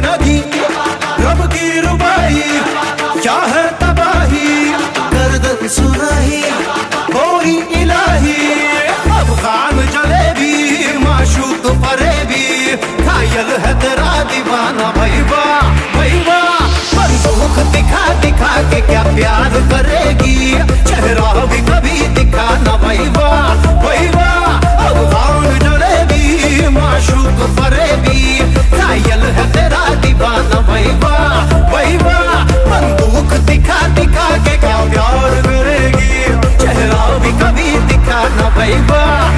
नदी, रब की रुबाई, क्या है तबाही, गर्दन सुनाही होरी इलाही। अफगान जलेबी, माशूक फरेबी, घायल है तेरा दीवाना भाई वाह भाई वाह। बंदूक दिखा दिखा के क्या प्यार करेगी, चेहरा भी कभी दिखाना भाई वाह भाई वाह। अफगान जलेबी, माशूक फरेबी, घायल है तेरा दीवाना भाई वाह भाई वाह। बंदूक दिखा दिखा के क्या प्यार करेगी, चेहरा भी कभी दिखाना भाई वाह